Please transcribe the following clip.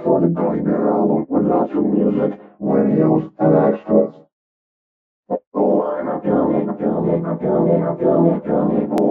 for the Gummy Bear album with lots of music, videos, and extras. Oh, I'm a gummy, gummy, gummy, gummy, gummy,